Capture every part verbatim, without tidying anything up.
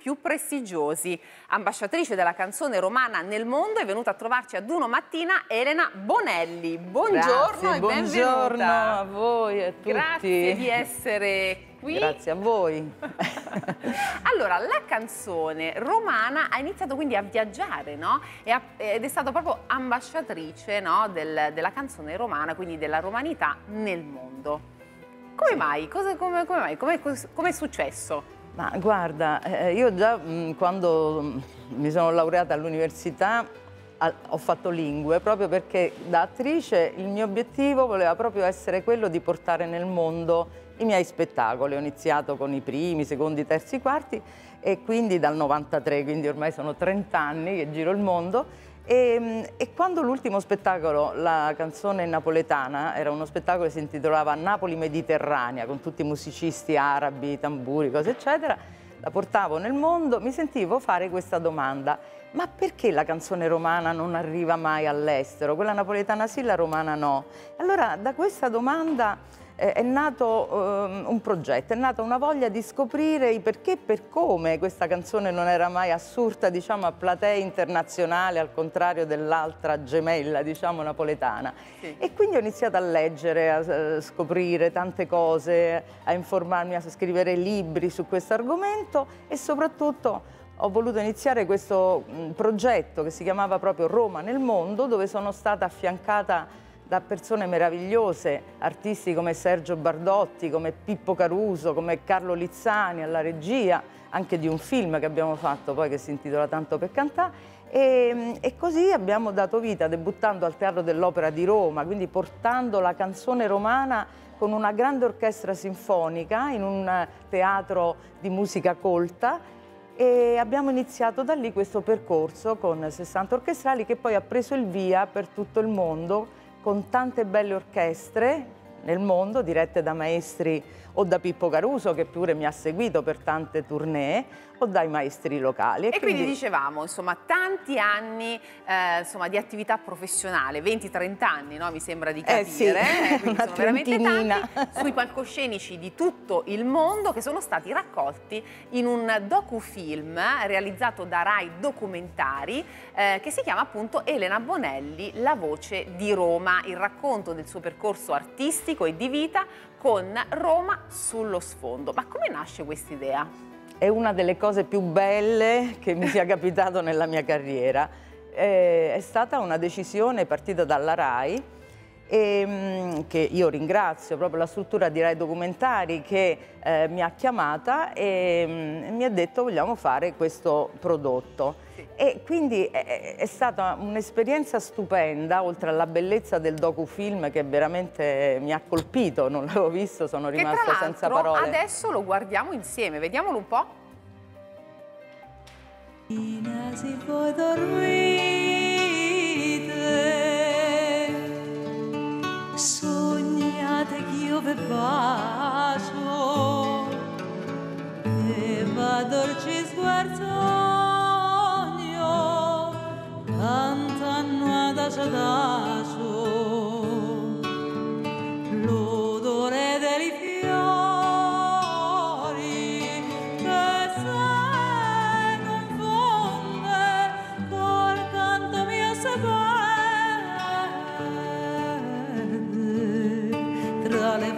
più prestigiosi. Ambasciatrice della canzone romana nel mondo, è venuta a trovarci ad Uno Mattina Elena Bonelli. Buongiorno. Grazie, e buongiorno benvenuta. a voi e a tutti. Grazie di essere qui. Grazie a voi. Allora, la canzone romana ha iniziato quindi a viaggiare, no? E ha, ed è stata proprio ambasciatrice, no? Del, della canzone romana, quindi della romanità nel mondo. Come mai? Cosa, come, come mai? Come, come è successo? Ma guarda, eh, io già mh, quando mh, mi sono laureata all'università ho fatto lingue, proprio perché da attrice il mio obiettivo voleva proprio essere quello di portare nel mondo i miei spettacoli. Ho iniziato con i primi, secondi, terzi, quarti e quindi dal novantatré, quindi ormai sono trenta anni che giro il mondo. E, e quando l'ultimo spettacolo, la canzone napoletana, era uno spettacolo che si intitolava Napoli Mediterranea, con tutti i musicisti arabi, tamburi, cose eccetera, la portavo nel mondo, mi sentivo fare questa domanda: ma perché la canzone romana non arriva mai all'estero? Quella napoletana sì, la romana no. Allora da questa domanda eh, è nato eh, un progetto, è nata una voglia di scoprire i perché e per come questa canzone non era mai assurta, diciamo, a platee internazionale, al contrario dell'altra gemella, diciamo, napoletana. Sì. E quindi ho iniziato a leggere, a, a scoprire tante cose, a informarmi, a scrivere libri su questo argomento e soprattutto ho voluto iniziare questo progetto che si chiamava proprio Roma nel mondo, dove sono stata affiancata da persone meravigliose, artisti come Sergio Bardotti, come Pippo Caruso, come Carlo Lizzani alla regia, anche di un film che abbiamo fatto poi che si intitola Tanto per cantare. E, e così abbiamo dato vita, debuttando al Teatro dell'Opera di Roma, quindi portando la canzone romana con una grande orchestra sinfonica in un teatro di musica colta. E abbiamo iniziato da lì questo percorso con sessanta orchestrali che poi ha preso il via per tutto il mondo, con tante belle orchestre nel mondo, dirette da maestri o da Pippo Caruso, che pure mi ha seguito per tante tournée, o dai maestri locali. E, e quindi, quindi dicevamo, insomma, tanti anni eh, insomma, di attività professionale, venti trenta anni, no? Mi sembra di capire. Eh sì, eh, quindi sono veramente tanti, sui palcoscenici di tutto il mondo, che sono stati raccolti in un docufilm realizzato da Rai Documentari, eh, che si chiama appunto Elena Bonelli, la voce di Roma, il racconto del suo percorso artistico e di vita con Roma sullo sfondo. Ma come nasce questa idea? È una delle cose più belle che mi sia capitato nella mia carriera. Eh, è stata una decisione partita dalla Rai, e, che io ringrazio, proprio la struttura di Rai Documentari che eh, mi ha chiamata e, e mi ha detto vogliamo fare questo prodotto. E quindi è, è stata un'esperienza stupenda, oltre alla bellezza del docufilm che veramente mi ha colpito, non l'avevo visto, sono rimasta senza parole. Adesso lo guardiamo insieme, vediamolo un po'. Si può dormire, sognate che io vi bacio e va dolce sguardo. Cantano adagio adagio l'odore dei fiori che si confonde col canto mio sapere tra le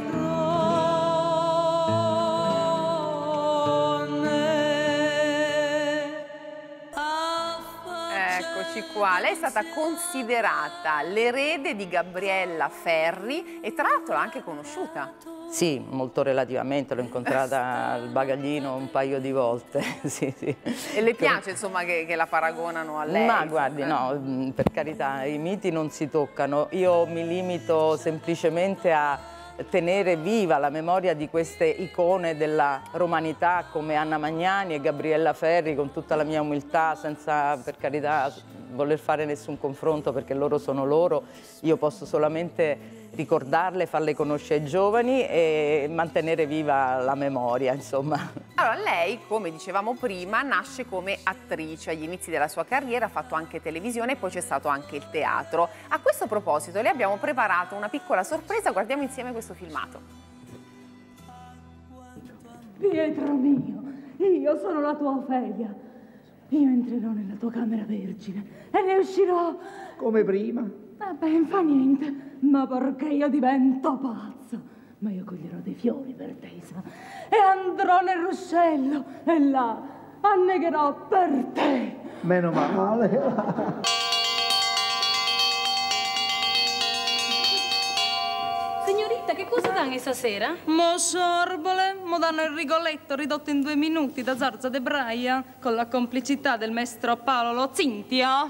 qua. Lei è stata considerata l'erede di Gabriella Ferri e tra l'altro l'ha anche conosciuta. Sì, molto relativamente, l'ho incontrata al bagaglino un paio di volte. Sì, sì. E le piace insomma che, che la paragonano a lei? Ma guardi, no, per carità, i miti non si toccano. Io mi limito semplicemente a tenere viva la memoria di queste icone della romanità come Anna Magnani e Gabriella Ferri, con tutta la mia umiltà, senza per carità voler fare nessun confronto, perché loro sono loro. Io posso solamente ricordarle, farle conoscere ai giovani e mantenere viva la memoria, insomma. Allora, lei, come dicevamo prima, nasce come attrice. Agli inizi della sua carriera ha fatto anche televisione e poi c'è stato anche il teatro. A questo proposito le abbiamo preparato una piccola sorpresa, guardiamo insieme questo filmato. Pietro mio, io sono la tua Ofelia. Io entrerò nella tua camera vergine e ne uscirò... Come prima? Eh beh, non fa niente, ma perché io divento pazza. Ma io coglierò dei fiori per te, sa, e andrò nel ruscello e là annegherò per te. Meno male. Signorita, che cosa danno stasera? Mo sorbole, mo danno il rigoletto ridotto in due minuti da Zarza de Braia con la complicità del maestro Paolo Lo Cintia.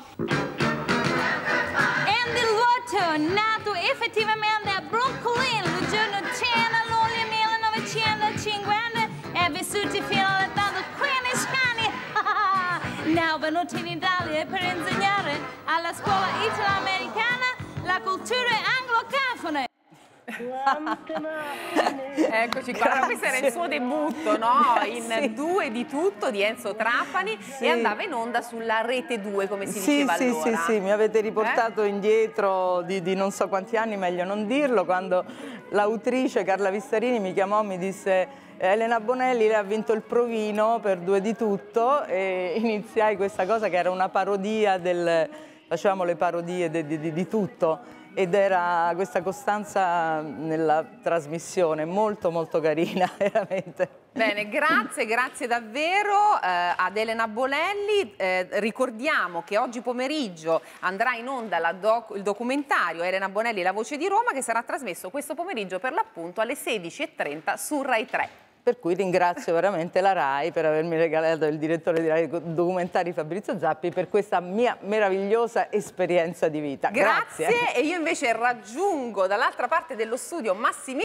E il lotto, nato effettivamente a Brooklyn il giorno dieci luglio millenovecentocinquanta, è vissuto fino all'età di quindici anni. Now venuto in Italia per insegnare alla scuola italo-americana la cultura anglocafone. Eccoci qua, allora, questo era il suo debutto, no? In Sì. Due di tutto di Enzo Trapani, Sì. e andava in onda sulla Rete due, come si Sì, diceva sì, allora. sì, sì, mi avete riportato Eh? indietro di, di non so quanti anni, meglio non dirlo, quando l'autrice Carla Vistarini mi chiamò, mi disse: Elena Bonelli, lei ha vinto il provino per Due di tutto, e iniziai questa cosa che era una parodia del... facevamo le parodie di, di, di tutto, ed era questa costanza nella trasmissione molto molto carina, veramente. Bene, grazie, grazie davvero eh, ad Elena Bonelli. Eh, ricordiamo che oggi pomeriggio andrà in onda la doc il documentario Elena Bonelli, la voce di Roma, che sarà trasmesso questo pomeriggio per l'appunto alle sedici e trenta su Rai tre. Per cui ringrazio veramente la RAI per avermi regalato il direttore di RAI Documentari Fabrizio Zappi per questa mia meravigliosa esperienza di vita. Grazie, grazie. E io invece raggiungo dall'altra parte dello studio Massimiliano